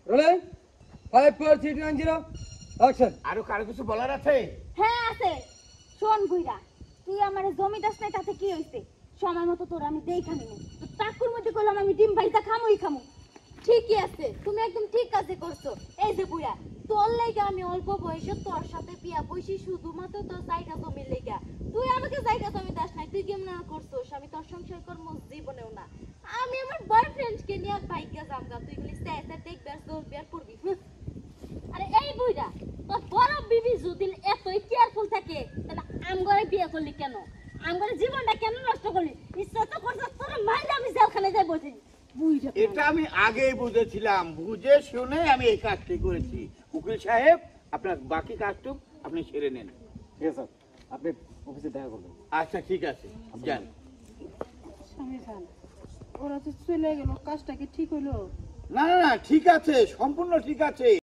Rolling 5 4 3 2 1 0 action. আরো কারো কিছু বলার আছে? হ্যাঁ আছে। শোন বুইরা, তুই আমার জমি দাস নাই তাতে কি হইছে? সময় মতো তোর আমি দেইখা নিমু। তো টাকুর মধ্যে কইলাম আমি ডিম ভাইজা খামুই খামু। ঠিকই আছে, তুমি একদম ঠিক কাজে করছো। এই যে বুইরা, তোর লাগা আমি অল্প বয়সে তোর সাথে বিয়া বইছি শুধুমাত্র তোর জায়গা জমি লাগা। তুই আমাকে জায়গা জমি দাস নাই, তুই কেমন করছস? আমি তোর সংসার করব জীবনেও না। আমি আমার বয়ফ্রেন্ডকে নিয়ে বাইকে যামগা, তুই গুলি স্যাসে দেখবে আর তোর বিয়ার করবি। আরে এই বুইরা, তোর বড় বিবি যদি এতই কেয়ারফুল থাকে তাহলে আমগরে বিয়ে করলি কেন? আমগরে জীবনটা কেন নষ্ট করলি? ইচ্ছা তো করছ তোর মাইরা আমি জেলখানায় যাই বসে। বুইরা এটা আমি আগেই বুঝেছিলাম, বুঝে শুনে আমি এই কাজটি করেছি। উকিল সাহেব, আপনার বাকি কাজটুকু আপনি সেরে নেন। ঠিক আছে স্যার, আপনি অফিসে দেখা করবেন। আচ্ছা ঠিক আছে, যান। স্বামী খান, ওরা তো চলে গেল, কাজটা কি ঠিক হইলো? না না না, ঠিক আছে, সম্পূর্ণ ঠিক আছে।